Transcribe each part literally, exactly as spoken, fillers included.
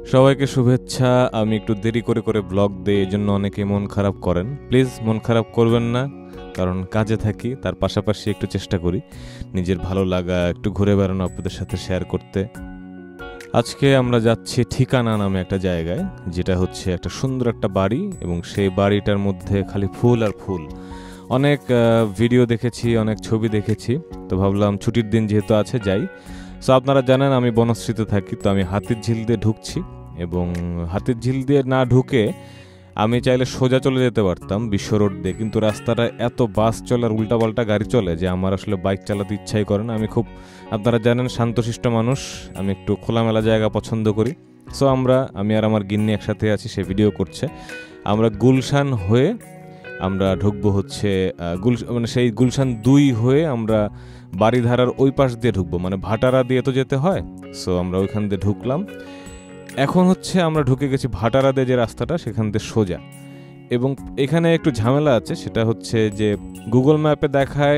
সবাইকে শুভেচ্ছা। আমি একটু দেরি করে করে ব্লগ দেই, এই জন্য অনেকে মন খারাপ করেন। প্লিজ মন খারাপ করবেন না, কারণ কাজে থাকি, তার পাশাপাশি একটু চেষ্টা করি নিজের ভালো লাগা একটু ঘুরে বেড়ানো আপনাদের সাথে শেয়ার করতে। আজকে আমরা যাচ্ছি ঠিকানা নামে একটা জায়গায়, যেটা হচ্ছে একটা সুন্দর একটা বাড়ি, এবং সেই বাড়িটার মধ্যে খালি ফুল আর ফুল। অনেক ভিডিও দেখেছি, অনেক ছবি দেখেছি, তো ভাবলাম ছুটির দিন যেহেতু আছে যাই। সো আপনারা জানেন আমি বনশ্রীতে থাকি, তো আমি হাতির ঝিল দিয়ে ঢুকছি, এবং হাতির ঝিল দিয়ে না ঢুকে আমি চাইলে সোজা চলে যেতে পারতাম বিশ্ব রোড দিয়ে, কিন্তু রাস্তাটা এত বাস চলে আর উল্টাপাল্টা গাড়ি চলে যে আমার আসলে বাইক চালাতে ইচ্ছাই করে না। আমি খুব, আপনারা জানেন, শান্তশিষ্ট মানুষ, আমি একটু খোলামেলা জায়গা পছন্দ করি। সো আমরা আমি আর আমার গিন্নি একসাথে আছি, সে ভিডিও করছে। আমরা গুলশান হয়ে আমরা ঢুকবো হচ্ছে গুল মানে সেই গুলশান দুই হয়ে আমরা বাড়িধারার ওই পাশ দিয়ে ঢুকবো, মানে ভাটারা দিয়ে তো যেতে হয়। সো আমরা ওইখান দিয়ে ঢুকলাম। এখন হচ্ছে আমরা ঢুকে গেছি ভাটারা দিয়ে যে রাস্তাটা, সেখান দিয়ে সোজা। এবং এখানে একটু ঝামেলা আছে, সেটা হচ্ছে যে গুগল ম্যাপে দেখায়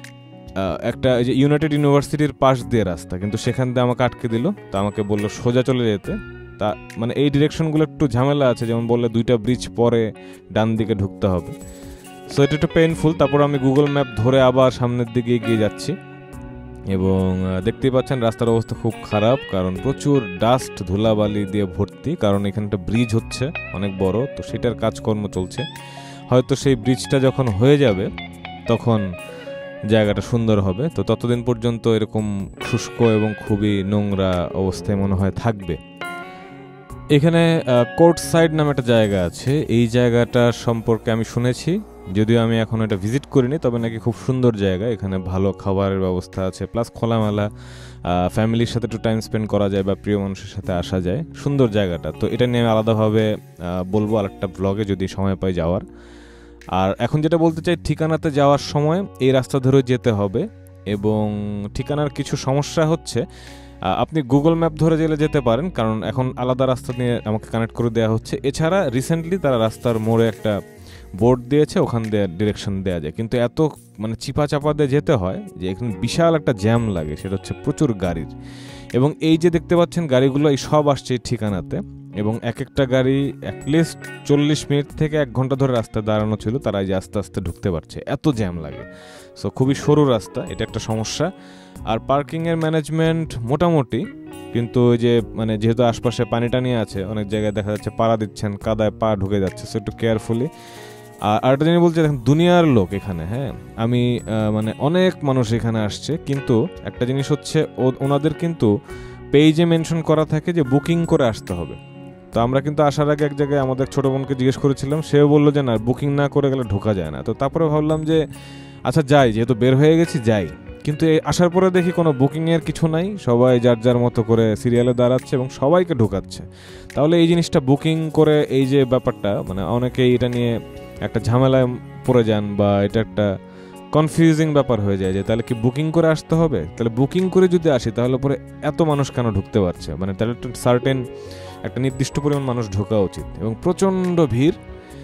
একটা যে ইউনাইটেড ইউনিভার্সিটির পাশ দিয়ে রাস্তা, কিন্তু সেখান দিয়ে আমাকে আটকে দিল। তো আমাকে বললো সোজা চলে যেতে। তা মানে এই ডিরেকশনগুলো একটু ঝামেলা আছে, যেমন বললে দুইটা ব্রিজ পরে ডান দিকে ঢুকতে হবে। সো এটা একটু পেইনফুল। তারপর আমি গুগল ম্যাপ ধরে আবার সামনের দিকে এগিয়ে যাচ্ছি, এবং দেখতেই পাচ্ছেন রাস্তার অবস্থা খুব খারাপ, কারণ প্রচুর ডাস্ট ধুলাবালি দিয়ে ভর্তি, কারণ এখানে একটা ব্রিজ হচ্ছে অনেক বড়, তো সেটার কাজকর্ম চলছে। হয়তো সেই ব্রিজটা যখন হয়ে যাবে তখন জায়গাটা সুন্দর হবে, তো ততদিন পর্যন্ত এরকম শুষ্ক এবং খুবই নোংরা অবস্থায় মনে হয় থাকবে। এখানে কোর্ট সাইড নামে একটা জায়গা আছে, এই জায়গাটা সম্পর্কে আমি শুনেছি, যদিও আমি এখন এটা ভিজিট করিনি, তবে নাকি খুব সুন্দর জায়গা। এখানে ভালো খাবারের ব্যবস্থা আছে, প্লাস খোলামেলা ফ্যামিলির সাথে একটু টাইম স্পেন্ড করা যায় বা প্রিয় মানুষের সাথে আসা যায়। সুন্দর জায়গাটা, তো এটা নিয়ে আমি আলাদাভাবে বলবো আরেকটা ব্লগে যদি সময় পাই যাওয়ার। আর এখন যেটা বলতে চাই, ঠিকানাতে যাওয়ার সময় এই রাস্তা ধরে যেতে হবে, এবং ঠিকানার কিছু সমস্যা হচ্ছে, আপনি গুগল ম্যাপ ধরে গেলে যেতে পারেন, কারণ এখন আলাদা রাস্তা নিয়ে আমাকে কানেক্ট করে দেওয়া হচ্ছে। এছাড়া রিসেন্টলি তারা রাস্তার মোড়ে একটা বোর্ড দিয়েছে, ওখান দিয়ে ডিরেকশন দেওয়া যায়, কিন্তু এত মানে চিপা চাপা দিয়ে যেতে হয় যে এখানে বিশাল একটা জ্যাম লাগে, সেটা হচ্ছে প্রচুর গাড়ির। এবং এই যে দেখতে পাচ্ছেন গাড়িগুলো, এই সব আসছে এই ঠিকানাতে, এবং এক একটা গাড়ি অ্যাটলিস্ট চল্লিশ মিনিট থেকে এক ঘন্টা ধরে রাস্তায় দাঁড়ানো ছিল, তারা এই যে আস্তে আস্তে ঢুকতে পারছে, এত জ্যাম লাগে। সো খুবই সরু রাস্তা, এটা একটা সমস্যা। আর পার্কিংয়ের ম্যানেজমেন্ট মোটামুটি, কিন্তু ওই যে মানে যেহেতু আশপাশে পানি টানি আছে, অনেক জায়গায় দেখা যাচ্ছে পাড়া দিচ্ছেন, কাদায় পা ঢুকে যাচ্ছে, সো একটু কেয়ারফুলি। আর আরেকটা জিনিস বলছে, দেখেন দুনিয়ার লোক এখানে, হ্যাঁ আমি মানে অনেক মানুষ এখানে আসছে, কিন্তু একটা জিনিস হচ্ছে ওনাদের কিন্তু পেজে মেনশন করা থাকে যে বুকিং করে আসতে হবে। তো আমরা কিন্তু আসার আগে এক জায়গায় আমাদের ছোটো বোনকে জিজ্ঞেস করেছিলাম, সেও বললো যে না, বুকিং না করে গেলে ঢোকা যায় না। তো তারপরে ভাবলাম যে আচ্ছা যাই, যেহেতু বের হয়ে গেছি যাই, কিন্তু আসার পরে দেখি কোনো বুকিংয়ের কিছু নাই, সবাই যার যার মতো করে সিরিয়ালে দাঁড়াচ্ছে এবং সবাইকে ঢোকাচ্ছে। তাহলে এই জিনিসটা বুকিং করে, এই যে ব্যাপারটা, মানে অনেকেই এটা নিয়ে একটা ঝামেলায় পড়ে যান, বা এটা একটা কনফিউজিং ব্যাপার হয়ে যায় যে তাহলে কি বুকিং করে আসতে হবে? তাহলে বুকিং করে যদি আসি তাহলে পরে এত মানুষ কেন ঢুকতে পারছে? মানে তাহলে একটা সার্টেন একটা নির্দিষ্ট পরিমাণ মানুষ ঢোকা উচিত, এবং প্রচণ্ড ভিড়।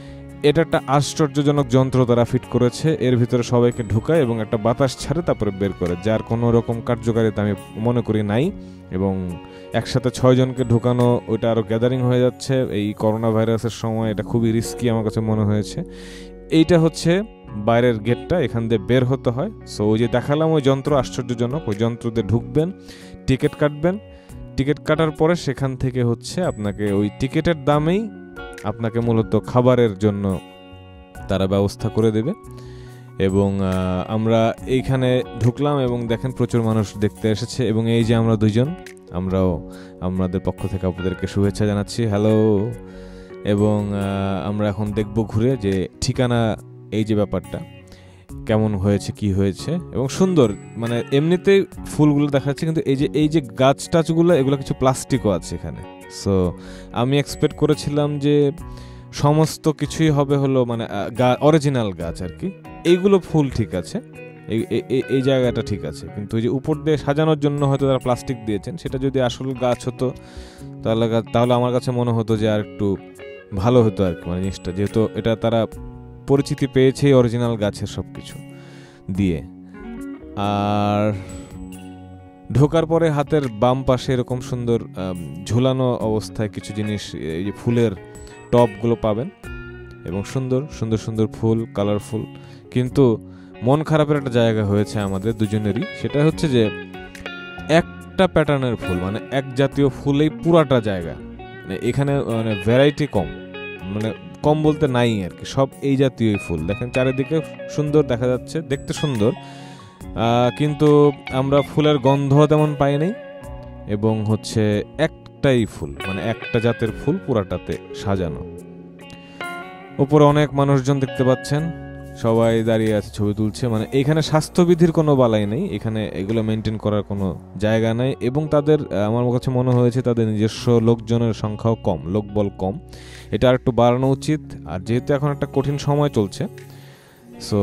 এটা একটা আশ্চর্যজনক যন্ত্র তারা ফিট করেছে, এর ভিতরে সবাইকে ঢুকায় এবং একটা বাতাস ছাড়ে তারপরে বের করে, যার কোনো রকম কার্যকারিতা আমি মনে করি নাই। এবং একসাথে ছয়জনকে ঢুকানো, ওইটা আরও গ্যাদারিং হয়ে যাচ্ছে এই করোনা ভাইরাসের সময়, এটা খুবই রিস্কি আমার কাছে মনে হয়েছে। এইটা হচ্ছে বাইরের গেটটা, এখান দিয়ে বের হতে হয়। সো ওই যে দেখালাম ওই যন্ত্র, আশ্চর্যজনক, ওই যন্ত্র দিয়ে ঢুকবেন, টিকিট কাটবেন, টিকিট কাটার পরে সেখান থেকে হচ্ছে আপনাকে ওই টিকিটের দামেই আপনাকে মূলত খাবারের জন্য তারা ব্যবস্থা করে দেবে। এবং আমরা এইখানে ঢুকলাম এবং দেখেন প্রচুর মানুষ দেখতে এসেছে, এবং এই যে আমরা দুইজন, আমরাও আমাদের পক্ষ থেকে আপনাদেরকে শুভেচ্ছা জানাচ্ছি, হ্যালো। এবং আমরা এখন দেখব ঘুরে যে ঠিকানা, এই যে ব্যাপারটা কেমন হয়েছে, কি হয়েছে, এবং সুন্দর, মানে এমনিতেই ফুলগুলো দেখা যাচ্ছে, কিন্তু এই যে এই যে গাছ টাছগুলো, এগুলো কিছু প্লাস্টিকও আছে এখানে। সো আমি এক্সপেক্ট করেছিলাম যে সমস্ত কিছুই হবে হলো মানে অরিজিনাল গাছ আর কি, এইগুলো ফুল ঠিক আছে, এই এই জায়গাটা ঠিক আছে, কিন্তু ওই যে উপর দিয়ে সাজানোর জন্য হয়তো তারা প্লাস্টিক দিয়েছেন, সেটা যদি আসল গাছ হতো তাহলে তাহলে আমার কাছে মনে হতো যে আর একটু ভালো হতো আর কি, মানে জিনিসটা, যেহেতু এটা তারা পরিচিতি পেয়েছে অরিজিনাল গাছের সব কিছু দিয়ে। আর ঢোকার পরে হাতের বাম পাশে এরকম সুন্দর ঝুলানো অবস্থায় কিছু জিনিস, এই যে ফুলের টপগুলো পাবেন এবং সুন্দর সুন্দর সুন্দর ফুল, কালারফুল। কিন্তু মন খারাপের একটা জায়গা হয়েছে আমাদের দুজনেরই, সেটা হচ্ছে যে একটা প্যাটার্নের ফুল, মানে এক জাতীয় ফুলেই পুরাটা জায়গা, মানে এখানে মানে ভ্যারাইটি কম, মানে কম বলতে নাই আর কি, সব এই জাতীয় ফুল। দেখেন চারিদিকে সুন্দর দেখা যাচ্ছে, দেখতে সুন্দর, কিন্তু আমরা ফুলের গন্ধ তেমন পাই নাই। এবং হচ্ছে একটাই ফুল, মানে একটা জাতের ফুল পুরাটাতে সাজানো। উপরে অনেক মানুষজন দেখতে পাচ্ছেন, সবাই দাঁড়িয়ে আছে, ছবি তুলছে। মানে এখানে স্বাস্থ্যবিধির কোনো বালাই নেই, এখানে এগুলো মেনটেন করার কোনো জায়গা নাই। এবং তাদের, আমার কাছে মনে হয়েছে তাদের নিজস্ব লোকজনের সংখ্যাও কম, লোকবল কম। এটা আর একটু বাড়ানো উচিত। আর যেহেতু এখন একটা কঠিন সময় চলছে, সো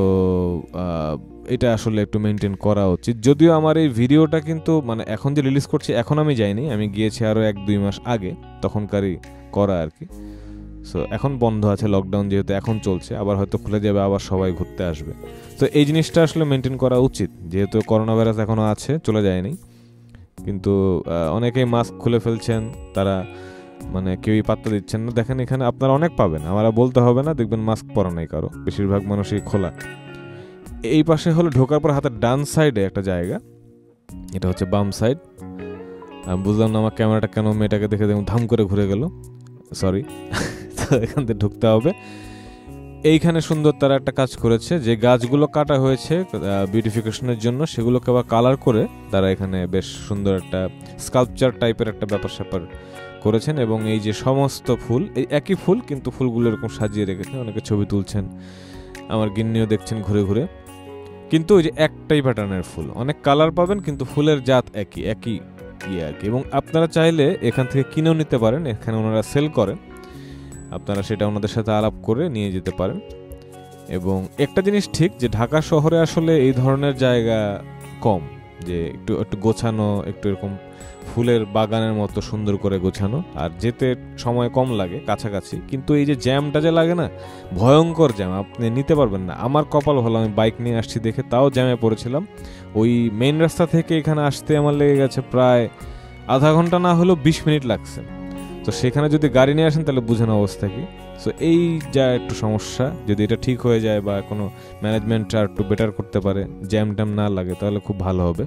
এটা আসলে একটু মেনটেন করা উচিত। যদিও আমার এই ভিডিওটা কিন্তু মানে এখন যে রিলিজ করছি, এখন আমি যাইনি, আমি গিয়েছি আরও এক দুই মাস আগে, তখনকারই করা আর কি। সো এখন বন্ধ আছে, লকডাউন যেহেতু এখন চলছে, আবার হয়তো খুলে যাবে, আবার সবাই ঘুরতে আসবে। তো এই জিনিসটা আসলে মেনটেন করা উচিত, যেহেতু করোনা ভাইরাস এখনও আছে, চলে যায়নি। কিন্তু অনেকেই মাস্ক খুলে ফেলছেন, তারা মানে কেউই পাত্তা দিচ্ছেন না। দেখেন এখানে আপনারা অনেক পাবেন, আমরা বলতে হবে না, দেখবেন মাস্ক পরা নাই কারো, বেশিরভাগ মানুষই খোলা। এই পাশে হলো ঢোকার পর হাতের ডান সাইডে একটা জায়গা, এটা হচ্ছে বাম সাইড। আমি বুঝলাম না আমার ক্যামেরাটা কেন মেয়েটাকে দেখে দেখুন ধাম করে ঘুরে গেল, সরি। তো এখান থেকে ঢুকতে হবে। এইখানে সুন্দর তারা একটা কাজ করেছে, যে গাছগুলো কাটা হয়েছে বিউটিফিকেশনের জন্য, সেগুলোকে আবার কালার করে তারা এখানে বেশ সুন্দর একটা স্কাল্পচার টাইপের একটা ব্যাপার স্যাপার করেছেন। এবং এই যে সমস্ত ফুল, এই একই ফুল কিন্তু ফুলগুলো এরকম সাজিয়ে রেখেছেন, অনেকে ছবি তুলছেন, আমার গিন্নিও দেখছেন ঘুরে ঘুরে। কিন্তু ওই যে একটাই প্যাটার্নের ফুল, অনেক কালার পাবেন কিন্তু ফুলের জাত একই একই ইয়ে আর কি। এবং আপনারা চাইলে এখান থেকে কিনেও নিতে পারেন, এখানে ওনারা সেল করেন, আপনারা সেটা ওনাদের সাথে আলাপ করে নিয়ে যেতে পারেন। এবং একটা জিনিস ঠিক, যে ঢাকা শহরে আসলে এই ধরনের জায়গা কম, যে একটু একটু গোছানো, একটু এরকম ফুলের বাগানের মতো সুন্দর করে গোছানো, আর যেতে সময় কম লাগে কাছাকাছি। কিন্তু এই যে জ্যামটা যে লাগে না, ভয়ঙ্কর জ্যাম, আপনি নিতে পারবেন না। আমার কপাল ভালো, আমি বাইক নিয়ে আসছি দেখে তাও জ্যামে পড়েছিলাম। ওই মেইন রাস্তা থেকে এখানে আসতে আমার লেগে গেছে প্রায় আধা ঘন্টা, না হলেও বিশ মিনিট লাগছে। তো সেখানে যদি গাড়ি নিয়ে আসেন তাহলে বুঝেন অবস্থা কি। সো এই যা একটু সমস্যা, যদি এটা ঠিক হয়ে যায় বা কোনো ম্যানেজমেন্টটা একটু বেটার করতে পারে, জ্যাম ট্যাম না লাগে, তাহলে খুব ভালো হবে।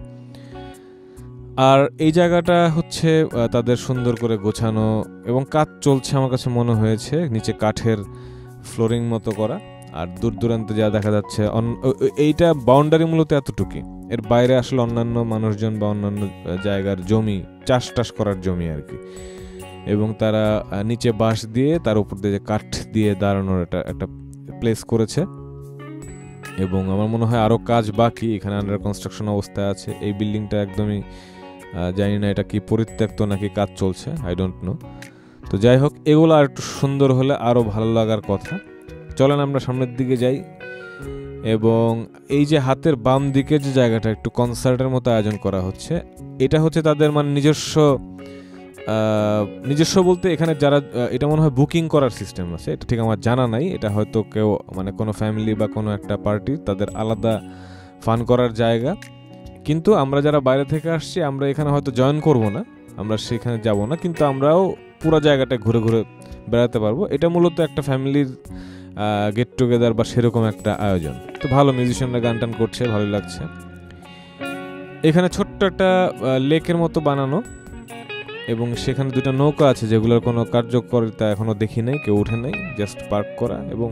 আর এই জায়গাটা হচ্ছে তাদের সুন্দর করে গোছানো এবং কাজ চলছে, আমার কাছে মনে হয়েছে নিচে কাঠের ফ্লোরিং মতো করা। আর দূর দূরান্তে যা দেখা যাচ্ছে, এইটা বাউন্ডারি মূলত এতটুকুই, এর বাইরে আসলে অন্যান্য মানুষজন বা অন্যান্য জায়গার জমি, চাষ টাস করার জমি আর কি। এবং তারা নিচে বাঁশ দিয়ে তার উপর দিয়ে কাঠ দিয়ে দাঁড়ানোর একটা একটা প্লেস করেছে। এবং আমার মনে হয় আরও কাজ বাকি, এখানে আন্ডার কনস্ট্রাকশন অবস্থায় আছে। এই বিল্ডিংটা একদমই জানি না এটা কি পরিত্যক্ত নাকি কাজ চলছে, আই ডোন্ট নো। তো যাই হোক, এগুলো আর একটু সুন্দর হলে আরও ভালো লাগার কথা। চলেন আমরা সামনের দিকে যাই। এবং এই যে হাতের বাম দিকে যে জায়গাটা, একটু কনসার্টের মতো আয়োজন করা হচ্ছে, এটা হচ্ছে তাদের মানে নিজস্ব নিজস্ব বলতে এখানে যারা, এটা মনে হয় বুকিং করার সিস্টেম আছে, এটা ঠিক আমার জানা নাই। এটা হয়তো কেউ মানে কোনো ফ্যামিলি বা কোনো একটা পার্টি তাদের আলাদা ফান করার জায়গা। কিন্তু আমরা যারা বাইরে থেকে আসছি, আমরা এখানে হয়তো জয়েন করব না, আমরা সেখানে যাব না, কিন্তু আমরাও পুরো জায়গাটা ঘুরে ঘুরে বেড়াতে পারবো। এটা মূলত একটা ফ্যামিলির গেট টুগেদার বা সেরকম একটা আয়োজন। তো ভালো, মিউজিশিয়ানরা গান টান করছে, ভালো লাগছে। এখানে ছোট্ট একটা লেকের মতো বানানো, এবং সেখানে দুটো নৌকা আছে যেগুলোর কোনো কার্যকারিতা এখনও দেখি নাই, কেউ উঠে নাই, জাস্ট পার্ক করা। এবং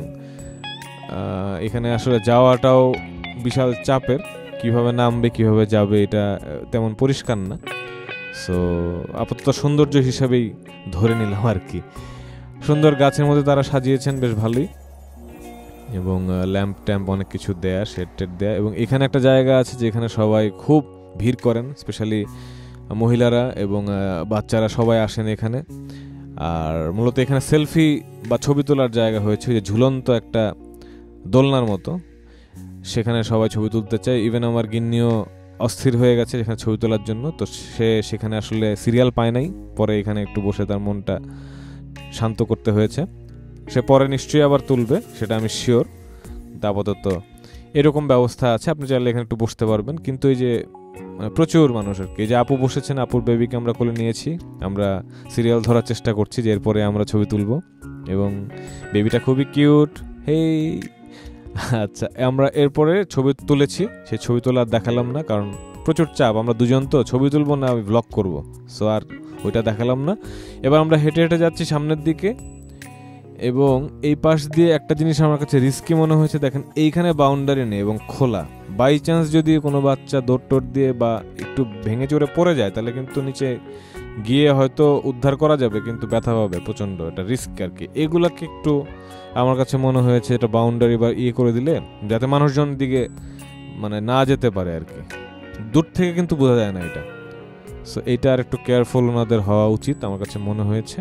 এখানে আসলে যাওয়াটাও বিশাল চাপের, কিভাবে নামবে কিভাবে যাবে এটা তেমন পরিষ্কার না। সো আপাতত সৌন্দর্য হিসাবেই ধরে নিলাম আর কি। সুন্দর গাছের মধ্যে তারা সাজিয়েছেন বেশ ভালোই, এবং ল্যাম্প ট্যাম্প অনেক কিছু দেয়া, শেড টেড দেয়া। এবং এখানে একটা জায়গা আছে যেখানে সবাই খুব ভিড় করেন, স্পেশালি মহিলারা এবং বাচ্চারা সবাই আসেন এখানে। আর মূলত এখানে সেলফি বা ছবি তোলার জায়গা হয়েছে, যে ঝুলন্ত একটা দোলনার মতো, সেখানে সবাই ছবি তুলতে চায়। ইভেন আমার গিন্নিও অস্থির হয়ে গেছে এখানে ছবি তোলার জন্য। তো সে সেখানে আসলে সিরিয়াল পায় নাই, পরে এখানে একটু বসে তার মনটা শান্ত করতে হয়েছে। সে পরে নিশ্চয়ই আবার তুলবে, সেটা আমি শিওর। আপাতত এরকম ব্যবস্থা আছে, আপনি চাইলে এখানে একটু বসতে পারবেন। কিন্তু এই যে মানে প্রচুর মানুষ আর কি। যে আপু বসেছেন, আপুর বেবিকে আমরা কোলে নিয়েছি, আমরা সিরিয়াল ধরার চেষ্টা করছি যে এরপরে আমরা ছবি তুলব, এবং বেবিটা খুবই কিউট। হেই আচ্ছা, আমরা এরপরে ছবি তুলেছি, সেই ছবি তোলা আর দেখালাম না, কারণ প্রচুর চাপ, আমরা দুজন তো ছবি তুলবো না আমি ব্লগ করব, সো আর ওইটা দেখালাম না। এবার আমরা হেঁটে হেঁটে যাচ্ছি সামনের দিকে, এবং এই পাশ দিয়ে একটা জিনিস আমার কাছে রিস্কি মনে হয়েছে। দেখেন এইখানে বাউন্ডারি নেই এবং খোলা, বাই চান্স যদি কোনো বাচ্চা দৌড় টোড় দিয়ে বা একটু ভেঙে চড়ে পড়ে যায় তাহলে কিন্তু নিচে গিয়ে হয়তো উদ্ধার করা যাবে, কিন্তু ব্যথা পাবে প্রচণ্ড, এটা রিস্ক আর কি। এগুলাকে একটু আমার কাছে মনে হয়েছে এটা বাউন্ডারি বা ইয়ে করে দিলে যাতে মানুষজন দিকে মানে না যেতে পারে আর কি, দূর থেকে কিন্তু বোঝা যায় না এটা। সো এইটা আর একটু কেয়ারফুল ওনাদের হওয়া উচিত আমার কাছে মনে হয়েছে।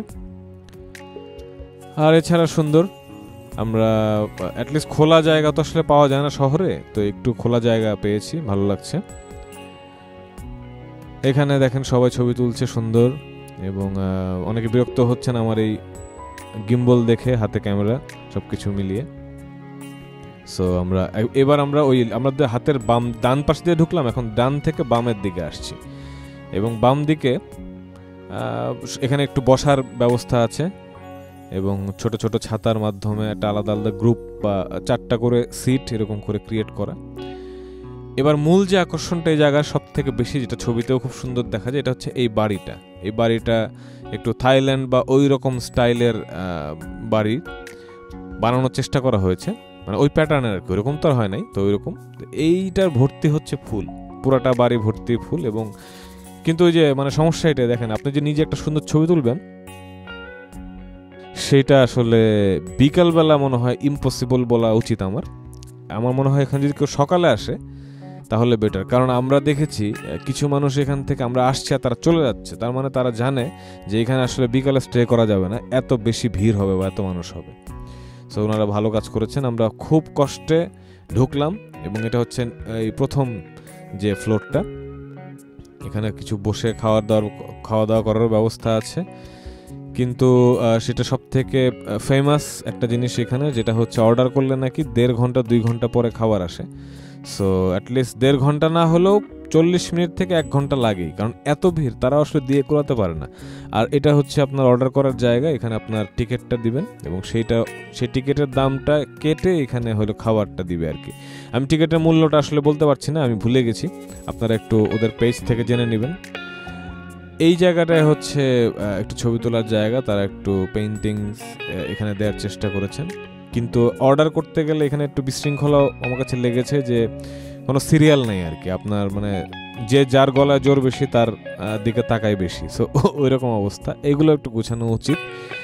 আর এছাড়া সুন্দর, আমরা অ্যাটলিস্ট খোলা জায়গা তো আসলে পাওয়া যায় না শহরে, তো একটু খোলা জায়গা পেয়েছি, ভালো লাগছে। এখানে দেখেন সবাই ছবি তুলছে সুন্দর, এবং অনেকে বিরক্ত হচ্ছেন আমার এই গিম্বল দেখে, হাতে ক্যামেরা সব কিছু মিলিয়ে। সো আমরা এবার আমরা ওই আমাদের হাতের বাম ডান পাশ দিয়ে ঢুকলাম, এখন ডান থেকে বামের দিকে আসছি, এবং বাম দিকে এখানে একটু বসার ব্যবস্থা আছে, এবং ছোট ছোট ছাতার মাধ্যমে একটা আলাদা আলাদা গ্রুপ বা চারটা করে সিট এরকম করে ক্রিয়েট করা। এবার মূল যে আকর্ষণটা এই জায়গার সব থেকে বেশি, যেটা ছবিতেও খুব সুন্দর দেখা যায়, এটা হচ্ছে এই বাড়িটা। এই বাড়িটা একটু থাইল্যান্ড বা ওই রকম স্টাইলের বাড়ি বানানোর চেষ্টা করা হয়েছে, মানে ওই প্যাটার্নের আর কি, ওইরকম তো আর হয় নাই, তো ওইরকম। এইটার ভর্তি হচ্ছে ফুল, পুরাটা বাড়ি ভর্তি ফুল। এবং কিন্তু ওই যে মানে সমস্যা এটা, দেখেন আপনি যে নিজে একটা সুন্দর ছবি তুলবেন সেটা আসলে বিকালবেলা মনে হয় ইম্পসিবল বলা উচিত আমার। আমার মনে হয় এখানে যদি কেউ সকালে আসে তাহলে বেটার, কারণ আমরা দেখেছি কিছু মানুষ এখান থেকে আমরা আসছে আর তারা চলে যাচ্ছে, তার মানে তারা জানে যে এখানে আসলে বিকালে স্টে করা যাবে না, এত বেশি ভিড় হবে বা এত মানুষ হবে। সো ওনারা ভালো কাজ করেছেন। আমরা খুব কষ্টে ঢুকলাম, এবং এটা হচ্ছে এই প্রথম যে ফ্লোরটা, এখানে কিছু বসে খাওয়া দাওয়ার খাওয়া দাওয়া করার ব্যবস্থা আছে, কিন্তু সেটা সব থেকে ফেমাস একটা জিনিস এখানে, যেটা হচ্ছে অর্ডার করলে নাকি দেড় ঘন্টা দুই ঘন্টা পরে খাবার আসে। সো অ্যাটলিস্ট দেড় ঘন্টা না হলেও চল্লিশ মিনিট থেকে এক ঘন্টা লাগেই, কারণ এত ভিড় তারা আসলে দিয়ে করাতে পারে না। আর এটা হচ্ছে আপনার অর্ডার করার জায়গা, এখানে আপনার টিকিটটা দিবেন এবং সেইটা সেই টিকিটের দামটা কেটে এখানে হলো খাবারটা দিবে আর কি। আমি টিকিটের মূল্যটা আসলে বলতে পারছি না, আমি ভুলে গেছি, আপনারা একটু ওদের পেজ থেকে জেনে নেবেন। এই জায়গাটায় হচ্ছে একটু ছবি তোলার জায়গা, তারা একটু পেইন্টিংস এখানে দেওয়ার চেষ্টা করেছেন, কিন্তু অর্ডার করতে গেলে এখানে একটু বিশৃঙ্খলা আমার কাছে লেগেছে, যে কোনো সিরিয়াল নেই আর কি, আপনার মানে যে যার গলায় জোর বেশি তার দিকে তাকায় বেশি, সো ওই রকম অবস্থা। এগুলো একটু গোছানো উচিত।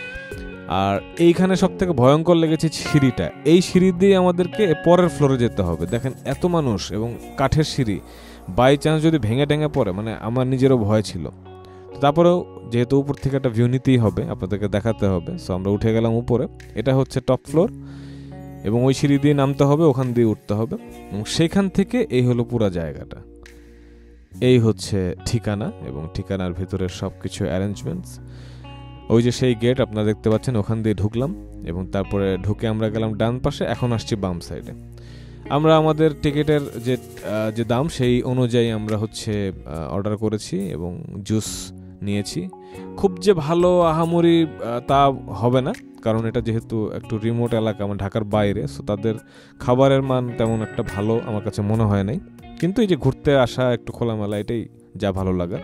আর এইখানে সব থেকে ভয়ঙ্কর লেগেছে সিঁড়িটা, এই সিঁড়ি দিয়ে আমাদেরকে পরের ফ্লোরে যেতে হবে। দেখেন এত মানুষ এবং কাঠের সিঁড়ি, বাই চান্স যদি ভেঙে টেঙে পড়ে, মানে আমার নিজেরও ভয় ছিল। তারপরেও যেহেতু উপর থেকে একটা ভিউ নিতেই হবে, আপনাদেরকে দেখাতে হবে, সো আমরা উঠে গেলাম উপরে। এটা হচ্ছে টপ ফ্লোর, এবং ওই সিঁড়ি দিয়ে নামতে হবে, ওখান দিয়ে উঠতে হবে, এবং সেখান থেকে এই হলো পুরো জায়গাটা। এই হচ্ছে ঠিকানা, এবং ঠিকানার ভিতরের সব কিছু অ্যারেঞ্জমেন্টস। ওই যে সেই গেট আপনারা দেখতে পাচ্ছেন, ওখান দিয়ে ঢুকলাম, এবং তারপরে ঢুকে আমরা গেলাম ডান পাশে, এখন আসছি বাম সাইডে। আমরা আমাদের টিকিটের যে যে দাম সেই অনুযায়ী আমরা হচ্ছে অর্ডার করেছি এবং জুস নিয়েছি। খুব যে ভালো আহামরি তা হবে না, কারণ এটা যেহেতু একটু রিমোট এলাকা, আমার ঢাকার বাইরে, সো তাদের খাবারের মান তেমন একটা ভালো আমার কাছে মনে হয় নাই, কিন্তু এই যে ঘুরতে আসা একটু খোলামেলা, এটাই যা ভালো লাগা।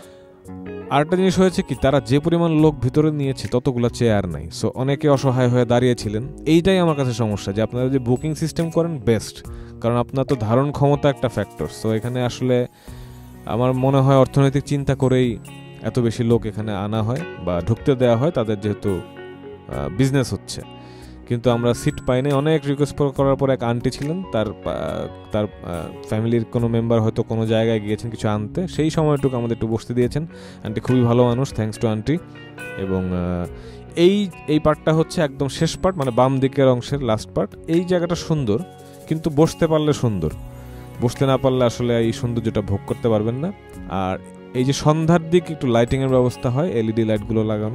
আরেকটা জিনিস হয়েছে কি, তারা যে পরিমাণ লোক ভিতরে নিয়েছে ততগুলো চেয়ার নাই, সো অনেকে অসহায় হয়ে দাঁড়িয়েছিলেন। এইটাই আমার কাছে সমস্যা, যে আপনারা যে বুকিং সিস্টেম করেন বেস্ট, কারণ আপনার তো ধারণ ক্ষমতা একটা ফ্যাক্টর। সো এখানে আসলে আমার মনে হয় অর্থনৈতিক চিন্তা করেই এত বেশি লোক এখানে আনা হয় বা ঢুকতে দেওয়া হয়, তাদের যেহেতু বিজনেস হচ্ছে। কিন্তু আমরা সিট পাইনি, অনেক রিকোয়েস্ট করার পর এক আন্টি ছিলেন, তার তার ফ্যামিলির কোনো মেম্বার হয়তো কোনো জায়গায় গিয়েছেন কিছু আনতে, সেই সময়টুকু আমাদের একটু বসতে দিয়েছেন। আন্টি খুবই ভালো মানুষ, থ্যাঙ্কস টু আন্টি। এবং এই এই পার্টটা হচ্ছে একদম শেষ পার্ট, মানে বাম দিকের অংশের লাস্ট পার্ট। এই জায়গাটা সুন্দর, কিন্তু বসতে পারলে সুন্দর, বসতে না পারলে আসলে এই সৌন্দর্যটা ভোগ করতে পারবেন না। আর এই যে সন্ধ্যার দিক একটু লাইটিংয়ের ব্যবস্থা হয়, এলইডি লাইটগুলো লাগানো,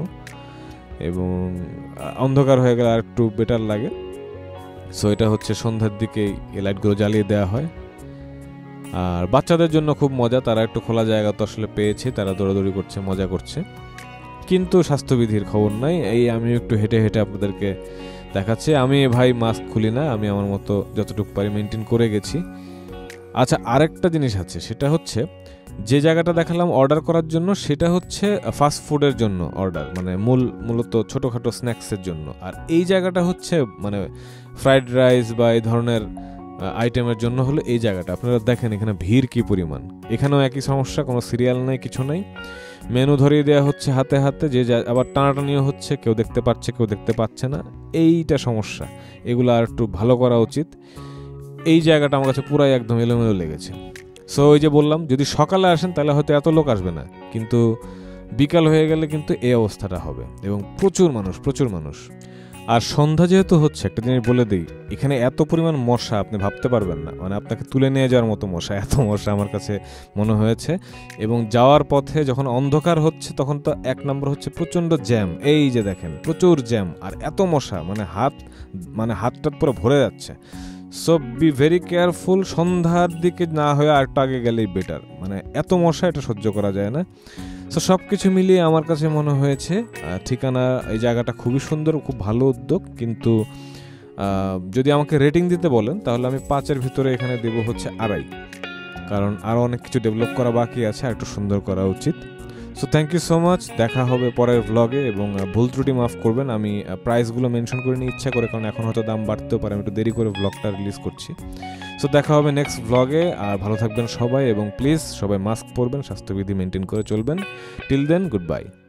এবং অন্ধকার হয়ে গেলে আর একটু বেটার লাগে। সো এটা হচ্ছে সন্ধ্যার দিকে এই লাইটগুলো জ্বালিয়ে দেওয়া হয়। আর বাচ্চাদের জন্য খুব মজা, তারা একটু খোলা জায়গা তো আসলে পেয়েছে, তারা দৌড়াদৌড়ি করছে, মজা করছে। কিন্তু স্বাস্থ্যবিধির খবর নাই, এই আমি একটু হেঁটে হেঁটে আপনাদেরকে দেখাচ্ছি। আমি ভাই মাস্ক খুলি না, আমি আমার মতো যতটুকু পারি মেনটেন করে গেছি। আচ্ছা, আরেকটা জিনিস আছে, সেটা হচ্ছে যে জায়গাটা দেখালাম অর্ডার করার জন্য, সেটা হচ্ছে ফাস্ট ফুডের জন্য অর্ডার, মানে মূল মূলত ছোটোখাটো স্ন্যাক্সের জন্য। আর এই জায়গাটা হচ্ছে মানে ফ্রাইড রাইস বা এই ধরনের আইটেমের জন্য হলো এই জায়গাটা। আপনারা দেখেন এখানে ভিড় কি পরিমাণ। এখানেও একই সমস্যা, কোনো সিরিয়াল নেই, কিছু নেই, মেনু ধরিয়ে দেওয়া হচ্ছে হাতে হাতে, যে আবার টানাটানিও হচ্ছে, কেউ দেখতে পাচ্ছে কেউ দেখতে পাচ্ছে না, এইটা সমস্যা। এগুলো আর একটু ভালো করা উচিত। এই জায়গাটা আমার কাছে পুরাই একদম এলোমেলো লেগেছে। সো ওই যে বললাম, যদি সকালে আসেন তাহলে হয়তো এত লোক আসবে না, কিন্তু বিকাল হয়ে গেলে কিন্তু এই অবস্থাটা হবে, এবং প্রচুর মানুষ প্রচুর মানুষ। আর সন্ধ্যা যেহেতু হচ্ছে, একটা জিনিস বলে দিই, এখানে এত পরিমাণ মশা আপনি ভাবতে পারবেন না, মানে আপনাকে তুলে নিয়ে যাওয়ার মতো মশা, এত মশা আমার কাছে মনে হয়েছে। এবং যাওয়ার পথে যখন অন্ধকার হচ্ছে তখন তো এক নম্বর হচ্ছে প্রচণ্ড জ্যাম, এই যে দেখেন প্রচুর জ্যাম, আর এত মশা, মানে হাত মানে হাতটা পুরো ভরে যাচ্ছে। সো বি ভেরি কেয়ারফুল, সন্ধ্যার দিকে না হয়ে আর একটু আগে গেলেই বেটার, মানে এত মশা এটা সহ্য করা যায় না। সো সব কিছু মিলিয়ে আমার কাছে মনে হয়েছে ঠিকানা, এই জায়গাটা খুবই সুন্দর, খুব ভালো উদ্যোগ। কিন্তু যদি আমাকে রেটিং দিতে বলেন তাহলে আমি পাঁচের ভিতরে এখানে দেবো হচ্ছে আড়াই, কারণ আরও অনেক কিছু ডেভেলপ করা বাকি আছে, আর একটু সুন্দর করা উচিত। So thank you so much, দেখা হবে পরের ভ্লগে। এবং ভুল ত্রুটি মাফ করবেন, আমি প্রাইসগুলো মেনশন করে নিই ইচ্ছা করে, কারণ এখন হয়তো দাম বাড়তেও পারে, আমি একটু দেরি করে ভ্লগটা রিলিজ করছি। সো দেখা হবে নেক্সট ভ্লগে, আর ভালো থাকবেন সবাই, এবং প্লিজ সবাই মাস্ক পরবেন, স্বাস্থ্যবিধি মেনটেন করে চলবেন। Till then, good by.